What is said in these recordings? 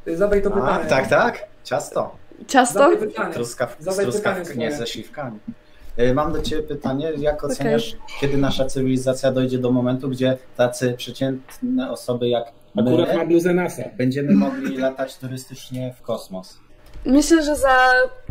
Zadaj to pytanie. Tak, tak. Ciasto. Ciasto? Z truskawkami, nie ze śliwkami. Mam do ciebie pytanie, jak oceniasz, kiedy nasza cywilizacja dojdzie do momentu, gdzie tacy przeciętne osoby jak akurat ma bluzę NASA. Będziemy mogli latać turystycznie w kosmos? Myślę, że za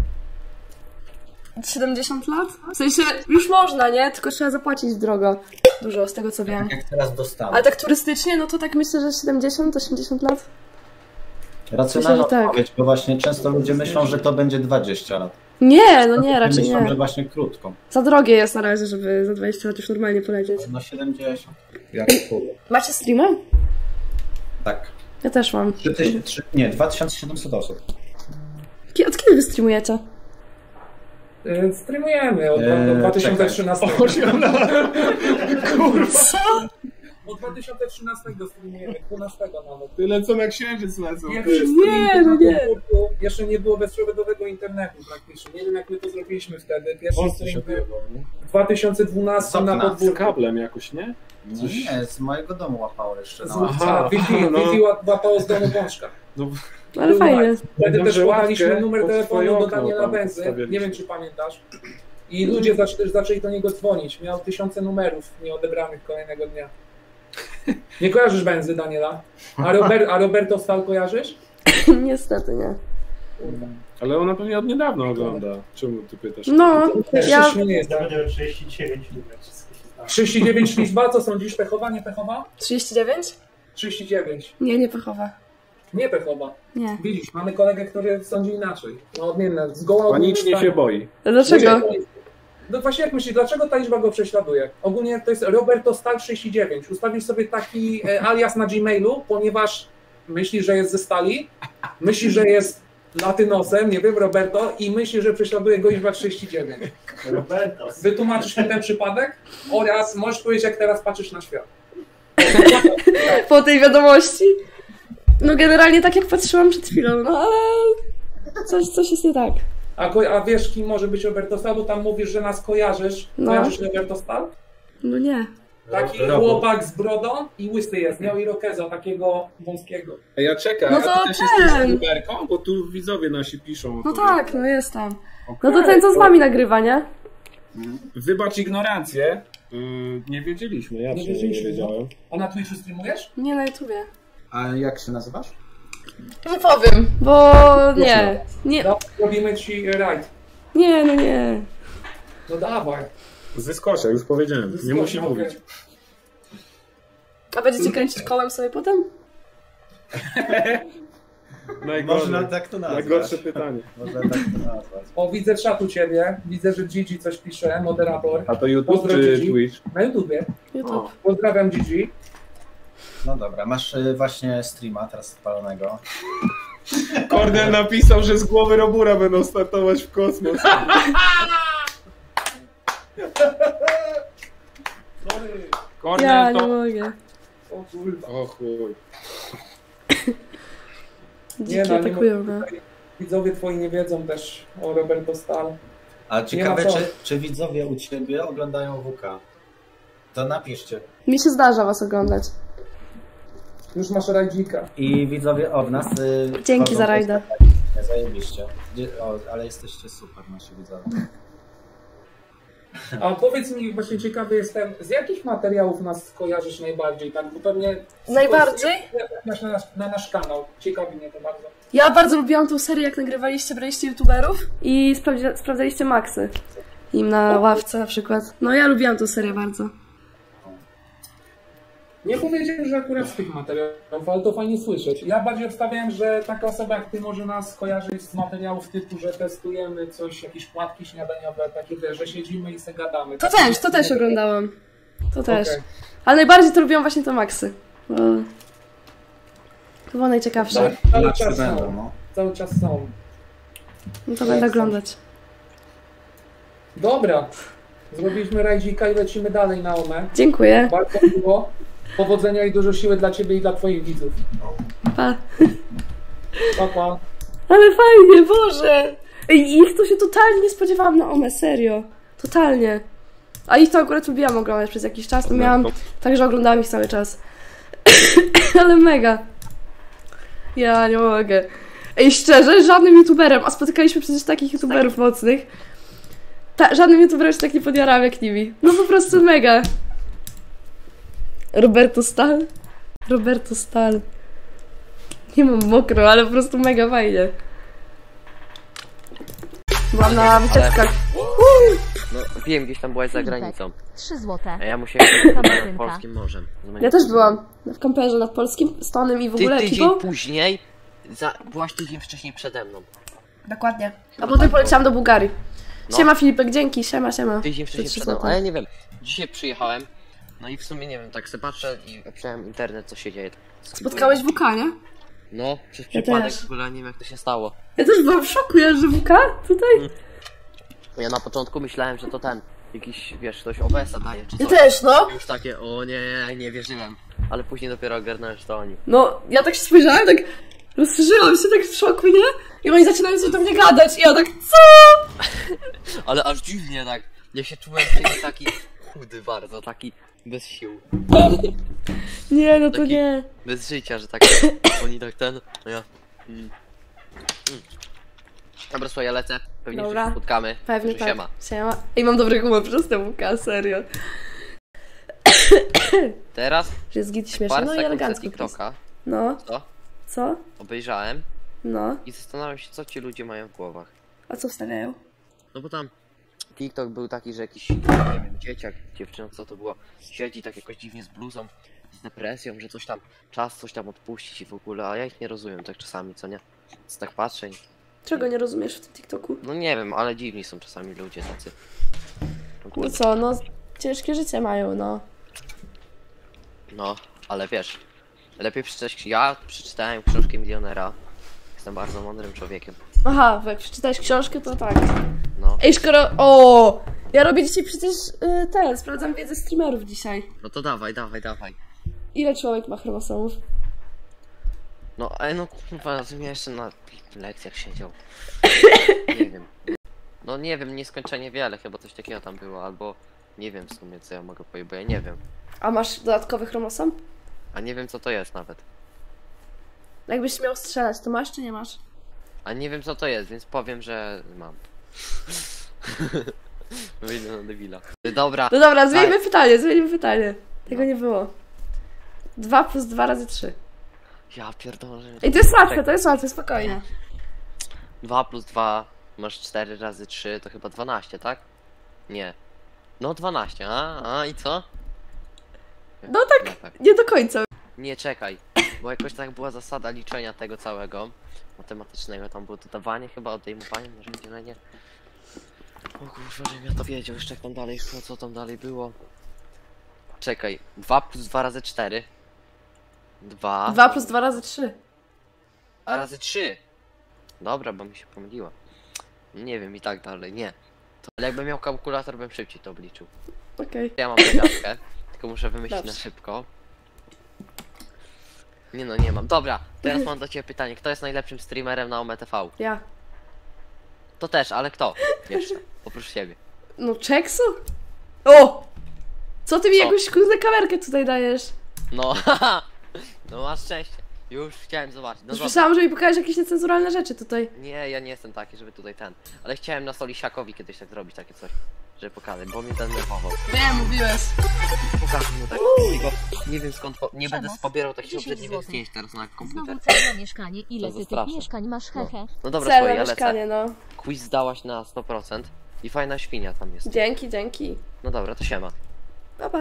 70 lat? W sensie już można, nie? Tylko trzeba zapłacić drogo. Dużo, z tego co wiem. Jak teraz dostanę. Ale tak turystycznie, no to tak myślę, że 70-80 lat. Racjonalna tak. odpowiedź, bo właśnie często ludzie myślą, że to będzie 20 lat. Nie, no nie, raczej myślą, nie. że właśnie krótko. Za drogie jest na razie, żeby za 20 lat już normalnie polecieć. No 70. Macie streama? Tak. Ja też mam. 2700 osób. Od kiedy wy streamujecie? Streamujemy od 2013. Kurwa! Od 2013 streamujemy, 12 nawet. Tyle co na księżyc lecą. Nie, no nie. Jeszcze nie było bezprzewodowego internetu praktycznie. Nie wiem jak my to zrobiliśmy wtedy. Pierwszy stream był w 2012 na Z podwórku. kablem jakoś, nie? Nie, z mojego domu łapało jeszcze. Wi-Fi łapało z domu bączka. No, Ale fajnie. Wtedy też Dobrze, podaliśmy łapkę numer pod telefonu swoje do okno Daniela tam Benzy. postawiliśmy. Nie wiem czy pamiętasz. I ludzie zaczęli do niego dzwonić. Miał 1000 numerów nieodebranych kolejnego dnia. Nie kojarzysz Benzy, Daniela? A Roberto Stal kojarzysz? Niestety nie. ale ona pewnie od niedawna ogląda. Czemu ty pytasz? No, Też ja... się śmieje, tak? 39 numer. 39 liczba, co sądzisz? Pechowa, nie pechowa? 39? 39. Nie pechowa. Nie pechowa. Nie. Widzisz, mamy kolegę, który sądzi inaczej. No odmienne. Zgoła Panicznie się boi. Dlaczego? No właśnie jak myślisz, dlaczego ta liczba go prześladuje? Ogólnie to jest Roberto Stal 69. Ustawisz sobie taki alias na Gmailu, ponieważ myślisz, że jest ze stali, myślisz, że jest latynosem, nie wiem, Roberto, i myślisz, że prześladuje go liczba 39. Roberto. Wytłumaczysz mi ten przypadek oraz możesz powiedzieć, jak teraz patrzysz na świat. Po tej wiadomości? No generalnie tak jak patrzyłam przed chwilą, no ale coś jest nie tak. A wiesz, kim może być Roberto Stal? Bo tam mówisz, że nas kojarzysz. No. Kojarzysz Roberto Stal? No nie. Taki chłopak z brodą i łysy jest. Miał irokeza takiego wąskiego. Ej, ja czekaj, No a ty to też jesteś ten. youtuberką? Bo tu widzowie nasi piszą. No tak, no jestem. No to ten co z wami nagrywa, nie? Wybacz ignorancję. Nie wiedzieliśmy, ja Nie nie wiedzieliśmy, wiedziałem. A na Twitchu streamujesz? Nie na YouTubie. A jak się nazywasz? Nie powiem, bo nie. Nie, Robimy ci rajd. nie, no nie. No dawaj. Zyskosia, już powiedziałem. Nie musi mówić. A będziecie kręcić kołem sobie potem? Można tak to nazwać. Najgorsze pytanie. Można tak to nazwać. O, widzę czat u ciebie. Widzę, że Gigi coś pisze, moderator. A to YouTube Pozdro, czy Gigi. Twitch? Na YouTubie. YouTube. Pozdrawiam Gigi. No dobra, masz właśnie streama teraz odpalonego. Kornel napisał, że z głowy Robura będą startować w kosmos. Kornel Ja nie to... mogę. O kurwa. O chuj. Dzikie nie atakują, no. Widzowie twoi nie wiedzą też o Roberto Stal. A ciekawe, ma co. czy widzowie u ciebie oglądają WK? To napiszcie. Mi się zdarza was oglądać. Już masz rajdzika. I widzowie od nas. Dzięki wchodzą za rajda. Nie zajebiście. Ale jesteście super, nasi widzowie. A powiedz mi, właśnie ciekawy jestem, z jakich materiałów nas kojarzysz najbardziej? Tak, bo pewnie... Najbardziej? Na nasz kanał. Ciekawi mnie to bardzo. Ja bardzo lubiłam tą serię, jak nagrywaliście, braliście youtuberów i sprawdzaliście Maxy. Im na ławce na przykład. No ja lubiłam tą serię bardzo. Nie powiedziałem, że akurat z tych materiałów, ale to fajnie słyszeć. Ja bardziej obstawiałem, że taka osoba jak ty może nas kojarzyć z materiałów typu, że testujemy coś, jakieś płatki śniadaniowe, takie wiesz, że siedzimy i se gadamy. To też oglądałam. To też. Okay. Ale najbardziej to lubiłam właśnie te Maxy. Bo to było najciekawsze. Cały czas będą, są. no. Cały czas są. No to będę oglądać. Dobra. Zrobiliśmy rajdzika i lecimy dalej na OME. Dziękuję. Bardzo miło. Powodzenia i dużo siły dla ciebie i dla twoich widzów. Pa. Pa, pa. Ale fajnie, Boże! Ej, ich to się totalnie nie spodziewałam na OME, serio. Totalnie. A ich to akurat lubiłam oglądać przez jakiś czas, to miałam, także oglądałam ich cały czas. Ale mega. Ja nie mogę. Ej, szczerze, żadnym youtuberem, a spotykaliśmy przecież takich youtuberów mocnych. Żadnym youtuberem się tak nie podjarałem jak nimi. No po prostu mega. Roberto Stal? Roberto Stal. Nie mam mokro, ale po prostu mega fajnie. Byłam na wycieczkach. No wiem, gdzieś tam byłaś za granicą. 3 złote. A ja musiałem nad polskim morzem. Ja też byłam w kamperze nad polskim, z Tonym i w ogóle Ty tydzień ekipą. później, byłaś tydzień wcześniej przede mną. Dokładnie. A potem poleciałam do Bułgarii. No. Siema Filipek, dzięki, siema. Tydzień wcześniej Za 3 przede mną, złote. ale ja nie wiem. Dzisiaj przyjechałem, no i w sumie nie wiem, tak sobie patrzę i obczałem internet, co się dzieje. Spotkałeś WK, nie? No, przez Ja przypadek też. w ogóle nie wiem, jak to się stało. Ja też byłam w szoku, że WK tutaj. Ja na początku myślałem, że to ten, jakiś, wiesz, ktoś OBS-a daje, czy Ja coś. też, no. Już takie, o nie wierzyłem. Ale później dopiero ogarnąłem, że to oni. No, ja tak się spojrzałam, tak rozszerzyłam się tak w szoku, nie? I oni zaczynają coś do mnie gadać i ja tak, co? Ale aż dziwnie tak, ja się czułem taki chudy bardzo, taki bez sił. Nie, no to Taki- nie. Bez życia, że tak oni tak ten, no ja. Dobra, słuchaj, ja lecę, pewnie Dobra. się spotkamy. Pewnie Także tak. siema. Siema. Ej, mam dobry humor przez tę WK, serio. Teraz Że jest git śmieszny, parę no i sekund za elegancko. TikToka, No, co? co? Obejrzałem No. i zastanawiam się, co ci ludzie mają w głowach. A co wstawiają? No bo tam TikTok był taki, że jakiś, nie wiem, dzieciak, dziewczyna, co to było, siedzi tak jakoś dziwnie z bluzą, z depresją, że coś tam, czas coś tam odpuścić i w ogóle, a ja ich nie rozumiem tak czasami, co nie? Więc tak patrzę i, Czego nie rozumiesz w tym TikToku? no nie wiem, ale dziwni są czasami ludzie tacy. No Kurde. co, no ciężkie życie mają, no. No, ale wiesz, lepiej przeczytać, ja przeczytałem książkę Milionera, jestem bardzo mądrym człowiekiem, Aha, bo jak przeczytałeś książkę, to tak. no. Ej, skoro... O! Ja robię dzisiaj przecież sprawdzam wiedzę streamerów dzisiaj. No to dawaj. Ile człowiek ma chromosomów? No, no kurwa, rozumiem, jeszcze na lekcjach siedział. Nie wiem. No nie wiem, nieskończenie wiele, chyba coś takiego tam było, albo nie wiem w sumie, co ja mogę powiedzieć, bo ja nie wiem. A masz dodatkowy chromosom? A nie wiem, co to jest nawet. Jakbyś miał strzelać, to masz czy nie masz? A nie wiem, co to jest, więc powiem, że mam. Wyjdę na debila. Dobra, No dobra, zmieńmy pytanie. Tego nie było. 2 plus 2 razy 3. ja pierdolę. Ej, to jest łatwe, spokojnie. 2 plus 2 masz 4 razy 3, to chyba 12, tak? Nie. No 12, a i co? No tak, No tak. nie do końca. Nie, czekaj, bo jakoś tak była zasada liczenia tego całego matematycznego, tam było dodawanie chyba, odejmowanie, może dzielenie. O kurwa, żebym ja to wiedział, jeszcze jak tam dalej szło, co tam dalej było. Czekaj, 2 plus 2 razy 4. 2 2 plus 2 razy 3. razy 3. Dobra, bo mi się pomyliło. Nie wiem, i tak dalej, nie. To, ale jakbym miał kalkulator, bym szybciej to obliczył. Okej. Ja mam zagadkę, tylko muszę wymyślić Dobrze. na szybko. Nie no, nie mam. Dobra, teraz mam do ciebie pytanie. Kto jest najlepszym streamerem na OMTV? Ja. To też, ale kto? Jeszcze, oprócz siebie. No, Czeksu? O! Co ty mi Co? jakąś kurde kamerkę tutaj dajesz? No, haha! No masz szczęście. Już chciałem zobaczyć. No Już dobra. myślałam, że mi pokażesz jakieś niecenzuralne rzeczy tutaj. Nie, ja nie jestem taki, żeby tutaj ten. Ale chciałem na Solisiakowi kiedyś tak zrobić takie coś. Żeby pokazać, bo mnie ten nerwował. Wiem, mówiłeś. Pokażę mu tak, bo nie wiem skąd, nie będę pobierał takich 10 obrzydliwych złotych. zdjęć teraz na komputer. Znowu cel na mieszkanie. Ile To ty tych straszne. mieszkań masz, hehe? No dobra, Cel słuchaj, na ja lecę. mieszkanie, no. Quiz zdałaś na 100% i fajna świnia tam jest. Dzięki. No dobra, to siema. Pa.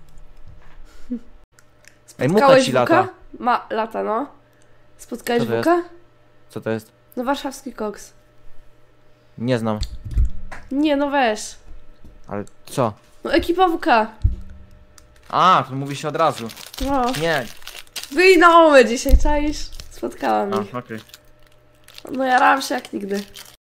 Ej, mucha Spotkałeś ci Wuka? lata. Lata, no. Spotkałeś Co to Wuka? Co to jest? No, warszawski koks. Nie znam. Nie, no weź. Ale co? No, ekipa WK. A, to mówi się od razu. No. Nie. Byli na OME dzisiaj, czaisz? Spotkałam A, ich. okej. No, jarałam się jak nigdy.